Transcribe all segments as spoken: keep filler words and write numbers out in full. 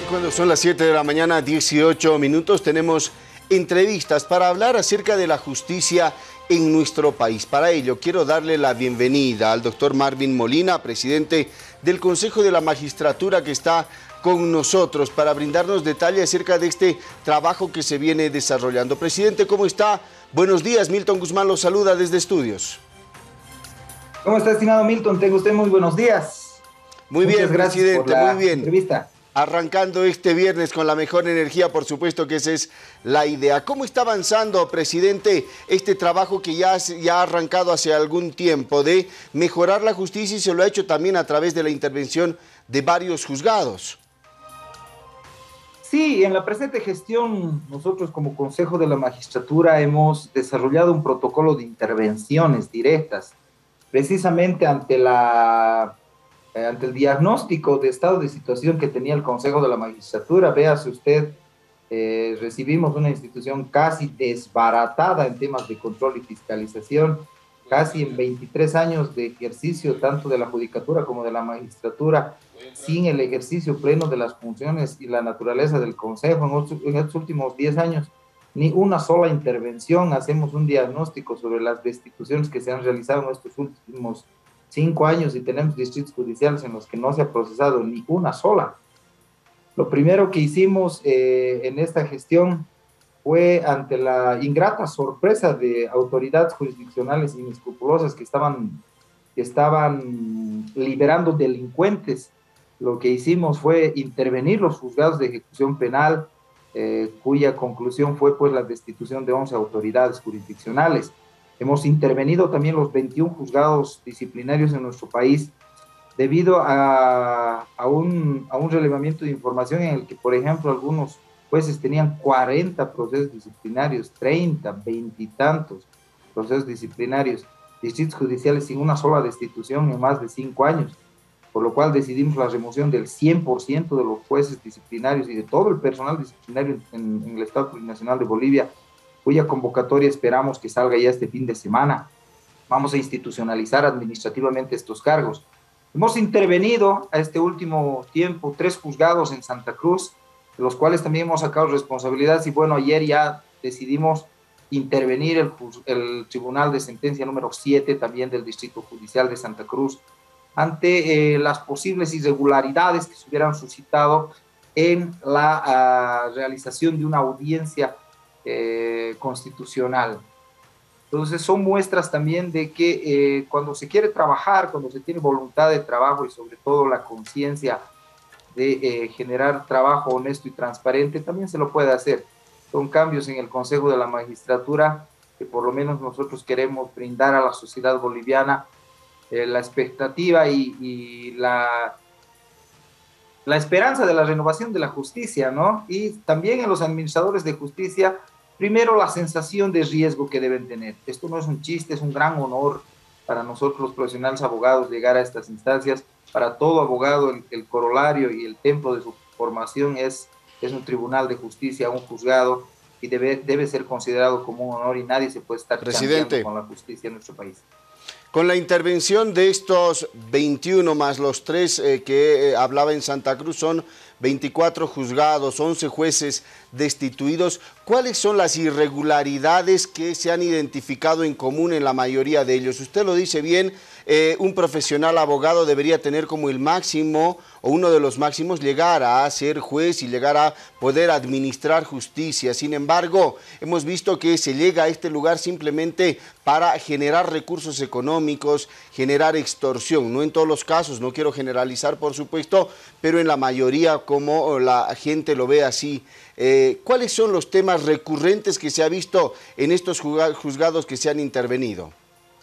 Cuando son las siete de la mañana, dieciocho minutos, tenemos entrevistas para hablar acerca de la justicia en nuestro país. Para ello, quiero darle la bienvenida al doctor Marvin Molina, presidente del Consejo de la Magistratura, que está con nosotros para brindarnos detalles acerca de este trabajo que se viene desarrollando. Presidente, ¿cómo está? Buenos días, Milton Guzmán los saluda desde estudios. ¿Cómo está, estimado Milton? Tenga usted muy buenos días. Muy bien, Muchas gracias presidente, por la muy bien. entrevista. Arrancando este viernes con la mejor energía, por supuesto que esa es la idea. ¿Cómo está avanzando, presidente, este trabajo que ya, ya ha arrancado hace algún tiempo de mejorar la justicia y se lo ha hecho también a través de la intervención de varios juzgados? Sí, en la presente gestión, nosotros como Consejo de la Magistratura hemos desarrollado un protocolo de intervenciones directas, precisamente ante la... ante el diagnóstico de estado de situación que tenía el Consejo de la Magistratura. Véase usted, eh, recibimos una institución casi desbaratada en temas de control y fiscalización, casi en veintitrés años de ejercicio tanto de la Judicatura como de la Magistratura, sin el ejercicio pleno de las funciones y la naturaleza del Consejo. En, otros, en estos últimos diez años, ni una sola intervención. Hacemos un diagnóstico sobre las destituciones que se han realizado en estos últimos cinco años y tenemos distritos judiciales en los que no se ha procesado ni una sola. Lo primero que hicimos eh, en esta gestión fue ante la ingrata sorpresa de autoridades jurisdiccionales inescrupulosas que estaban, que estaban liberando delincuentes. Lo que hicimos fue intervenir los juzgados de ejecución penal, eh, cuya conclusión fue pues la destitución de once autoridades jurisdiccionales. Hemos intervenido también los veintiún juzgados disciplinarios en nuestro país debido a, a, un, a un relevamiento de información en el que, por ejemplo, algunos jueces tenían cuarenta procesos disciplinarios, treinta, veinte y tantos procesos disciplinarios, distritos judiciales sin una sola destitución en más de cinco años, por lo cual decidimos la remoción del cien por ciento de los jueces disciplinarios y de todo el personal disciplinario en, en el Estado Plurinacional de Bolivia, cuya convocatoria esperamos que salga ya este fin de semana. Vamos a institucionalizar administrativamente estos cargos. Hemos intervenido a este último tiempo tres juzgados en Santa Cruz, de los cuales también hemos sacado responsabilidades y bueno, ayer ya decidimos intervenir el, el Tribunal de Sentencia número siete también del Distrito Judicial de Santa Cruz ante eh, las posibles irregularidades que se hubieran suscitado en la uh, realización de una audiencia Eh, constitucional. Entonces son muestras también de que eh, cuando se quiere trabajar, cuando se tiene voluntad de trabajo y sobre todo la conciencia de eh, generar trabajo honesto y transparente, también se lo puede hacer. Son cambios en el Consejo de la Magistratura que por lo menos nosotros queremos brindar a la sociedad boliviana eh, la expectativa y, y la la esperanza de la renovación de la justicia, ¿no? Y también en los administradores de justicia, primero la sensación de riesgo que deben tener. Esto no es un chiste, es un gran honor para nosotros los profesionales abogados llegar a estas instancias. Para todo abogado el, el corolario y el templo de su formación es, es un tribunal de justicia, un juzgado, y debe, debe ser considerado como un honor y nadie se puede estar chanceando con la justicia en nuestro país. Con la intervención de estos veintiuno más los tres eh, que eh, hablaba en Santa Cruz, son veinticuatro juzgados, once jueces destituidos. ¿Cuáles son las irregularidades que se han identificado en común en la mayoría de ellos? Usted lo dice bien, eh, un profesional abogado debería tener como el máximo o uno de los máximos llegar a ser juez y llegar a poder administrar justicia. Sin embargo, hemos visto que se llega a este lugar simplemente para generar recursos económicos, generar extorsión. No en todos los casos, no quiero generalizar por supuesto, pero en la mayoría como la gente lo ve así. Eh, ¿Cuáles son los temas recurrentes que se ha visto en estos juzgados que se han intervenido?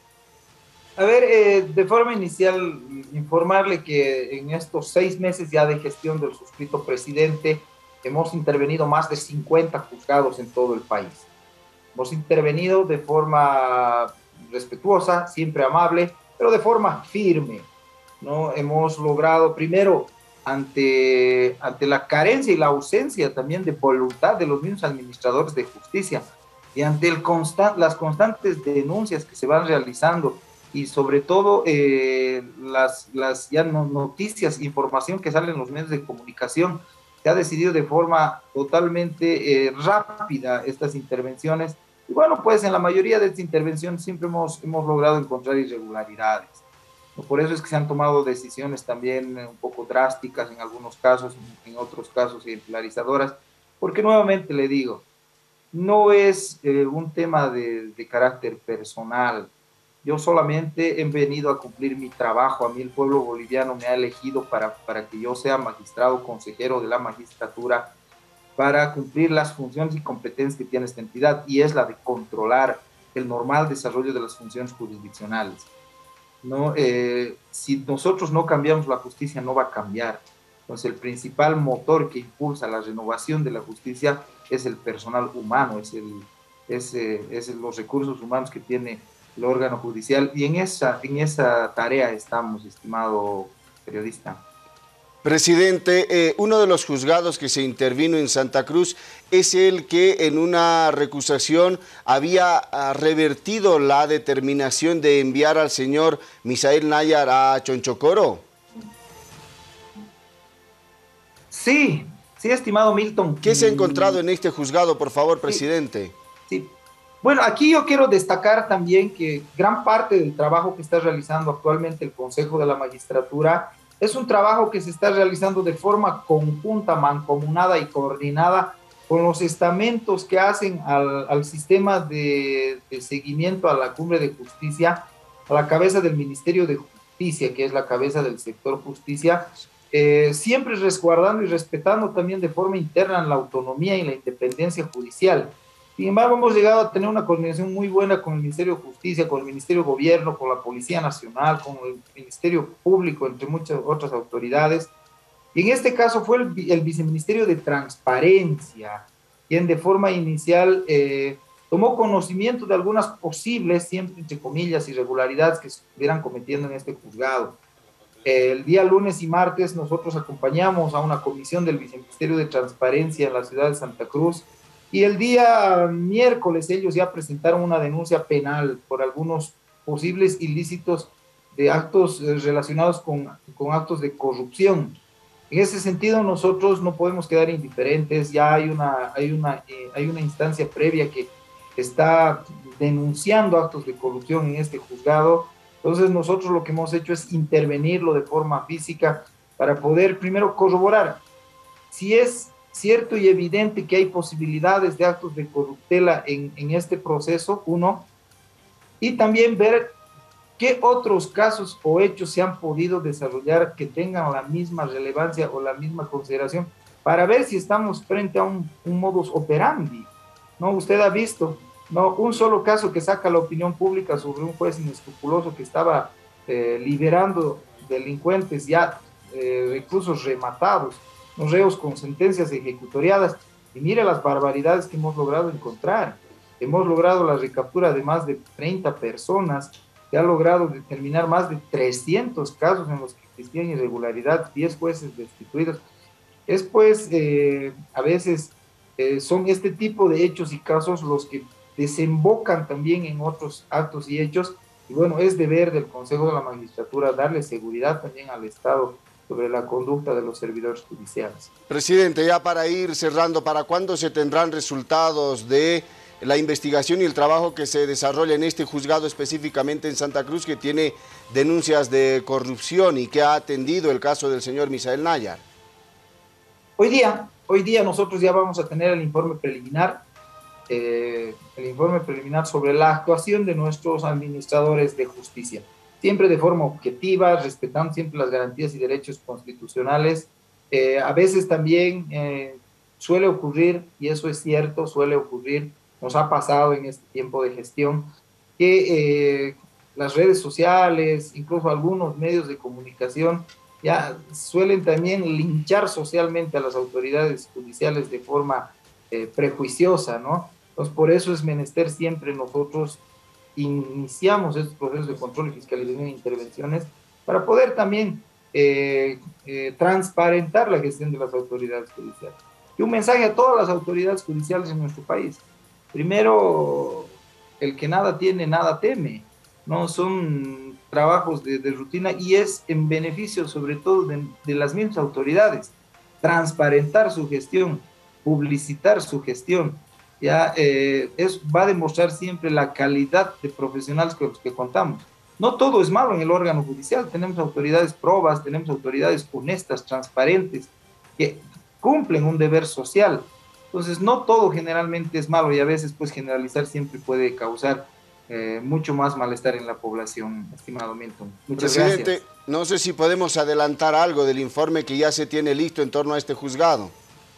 A ver, eh, de forma inicial, informarle que en estos seis meses ya de gestión del suscrito presidente, hemos intervenido más de cincuenta juzgados en todo el país. Hemos intervenido de forma respetuosa, siempre amable, pero de forma firme, ¿no? Hemos logrado, primero, ante, ante la carencia y la ausencia también de voluntad de los mismos administradores de justicia, y ante el constant, las constantes denuncias que se van realizando, y sobre todo eh, las, las ya no, noticias, información que sale en los medios de comunicación se ha decidido de forma totalmente eh, rápida estas intervenciones. Y bueno, pues en la mayoría de estas intervenciones siempre hemos, hemos logrado encontrar irregularidades. Por eso es que se han tomado decisiones también un poco drásticas en algunos casos, en otros casos ejemplarizadoras, porque nuevamente le digo, no es eh, un tema de, de carácter personal. Yo solamente he venido a cumplir mi trabajo. A mí el pueblo boliviano me ha elegido para, para que yo sea magistrado, consejero de la magistratura, para cumplir las funciones y competencias que tiene esta entidad, y es la de controlar el normal desarrollo de las funciones jurisdiccionales. ¿No? Eh, si nosotros no cambiamos, la justicia no va a cambiar. Entonces, el principal motor que impulsa la renovación de la justicia es el personal humano, es, el, es, eh, es los recursos humanos que tiene el órgano judicial, y en esa, en esa tarea estamos, estimado periodista. Presidente, eh, uno de los juzgados que se intervino en Santa Cruz es el que en una recusación había ah, revertido la determinación de enviar al señor Misael Nayar a Chonchocoro. Sí, sí, estimado Milton. ¿Qué se ha encontrado en este juzgado, por favor, presidente? Sí, sí. Bueno, aquí yo quiero destacar también que gran parte del trabajo que está realizando actualmente el Consejo de la Magistratura es un trabajo que se está realizando de forma conjunta, mancomunada y coordinada con los estamentos que hacen al, al sistema de, de seguimiento a la Cumbre de Justicia, a la cabeza del Ministerio de Justicia, que es la cabeza del sector justicia, eh, siempre resguardando y respetando también de forma interna la autonomía y la independencia judicial. Sin embargo, hemos llegado a tener una coordinación muy buena con el Ministerio de Justicia, con el Ministerio de Gobierno, con la Policía Nacional, con el Ministerio Público, entre muchas otras autoridades. Y en este caso fue el, el Viceministerio de Transparencia, quien de forma inicial eh, tomó conocimiento de algunas posibles, siempre entre comillas, irregularidades que se estuvieran cometiendo en este juzgado. Eh, el día lunes y martes nosotros acompañamos a una comisión del Viceministerio de Transparencia en la ciudad de Santa Cruz, y el día miércoles ellos ya presentaron una denuncia penal por algunos posibles ilícitos de actos relacionados con, con actos de corrupción. En ese sentido, nosotros no podemos quedar indiferentes. Ya hay una, hay una, eh, hay una instancia previa que está denunciando actos de corrupción en este juzgado. Entonces, nosotros lo que hemos hecho es intervenirlo de forma física para poder primero corroborar si es cierto y evidente que hay posibilidades de actos de corruptela en, en este proceso, uno, y también ver qué otros casos o hechos se han podido desarrollar que tengan la misma relevancia o la misma consideración, para ver si estamos frente a un, un modus operandi, ¿no? Usted ha visto, ¿no?, un solo caso que saca la opinión pública sobre un juez inescrupuloso que estaba eh, liberando delincuentes ya eh, reclusos rematados, los reos con sentencias ejecutoriadas, y mire las barbaridades que hemos logrado encontrar. Hemos logrado la recaptura de más de treinta personas, se ha logrado determinar más de trescientos casos en los que existían irregularidades, diez jueces destituidos. Es pues, eh, a veces eh, son este tipo de hechos y casos los que desembocan también en otros actos y hechos, y bueno, es deber del Consejo de la Magistratura darle seguridad también al Estado sobre la conducta de los servidores judiciales. Presidente, ya para ir cerrando, ¿para cuándo se tendrán resultados de la investigación y el trabajo que se desarrolla en este juzgado, específicamente en Santa Cruz, que tiene denuncias de corrupción y que ha atendido el caso del señor Misael Nayar? Hoy día, hoy día nosotros ya vamos a tener el informe preliminar, eh, el informe preliminar sobre la actuación de nuestros administradores de justicia, siempre de forma objetiva, respetando siempre las garantías y derechos constitucionales. Eh, a veces también eh, suele ocurrir, y eso es cierto, suele ocurrir, nos ha pasado en este tiempo de gestión, que eh, las redes sociales, incluso algunos medios de comunicación, ya suelen también linchar socialmente a las autoridades judiciales de forma eh, prejuiciosa, ¿no? Entonces, por eso es menester siempre nosotros iniciamos estos procesos de control y fiscalización e intervenciones para poder también eh, eh, transparentar la gestión de las autoridades judiciales. Y un mensaje a todas las autoridades judiciales en nuestro país. Primero, el que nada tiene, nada teme, ¿no? Son trabajos de, de rutina, y es en beneficio sobre todo de, de las mismas autoridades. transparentar su gestión, publicitar su gestión, ya eh, es, va a demostrar siempre la calidad de profesionales con los que contamos. No todo es malo en el órgano judicial, tenemos autoridades probas, tenemos autoridades honestas, transparentes, que cumplen un deber social. Entonces, no todo generalmente es malo y a veces, pues, generalizar siempre puede causar eh, mucho más malestar en la población, estimado Milton. Muchas Presidente, gracias. no sé si podemos adelantar algo del informe que ya se tiene listo en torno a este juzgado.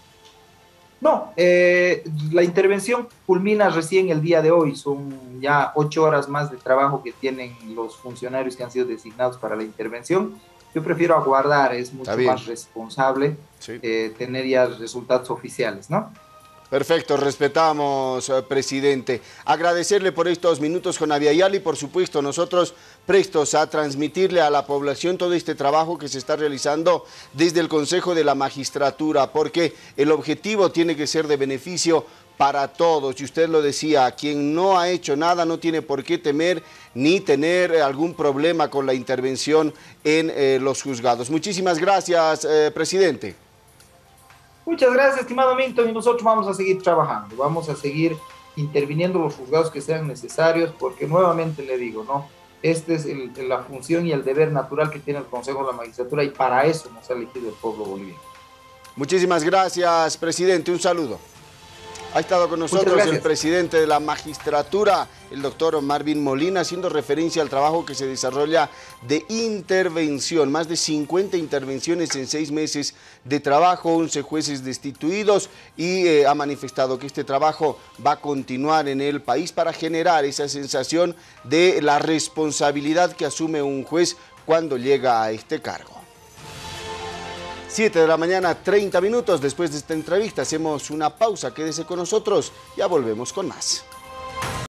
No, eh, la intervención culmina recién el día de hoy, son ya ocho horas más de trabajo que tienen los funcionarios que han sido designados para la intervención. Yo prefiero aguardar, es mucho más responsable sí. eh, tener ya resultados oficiales, ¿no? Perfecto, respetamos, eh, presidente. Agradecerle por estos minutos con Aviala y por supuesto nosotros prestos a transmitirle a la población todo este trabajo que se está realizando desde el Consejo de la Magistratura, porque el objetivo tiene que ser de beneficio para todos. Y usted lo decía, quien no ha hecho nada no tiene por qué temer ni tener algún problema con la intervención en eh, los juzgados. Muchísimas gracias, eh, presidente. Muchas gracias, estimado Milton, y nosotros vamos a seguir trabajando, vamos a seguir interviniendo los juzgados que sean necesarios, porque nuevamente le digo, ¿no? Esta es el, la función y el deber natural que tiene el Consejo de la Magistratura y para eso nos ha elegido el pueblo boliviano. Muchísimas gracias, presidente, un saludo. Ha estado con nosotros el presidente de la magistratura, el doctor Marvin Molina, haciendo referencia al trabajo que se desarrolla de intervención. Más de cincuenta intervenciones en seis meses de trabajo, once jueces destituidos y eh, ha manifestado que este trabajo va a continuar en el país para generar esa sensación de la responsabilidad que asume un juez cuando llega a este cargo. siete de la mañana, treinta minutos. Después de esta entrevista hacemos una pausa. Quédese con nosotros, ya volvemos con más.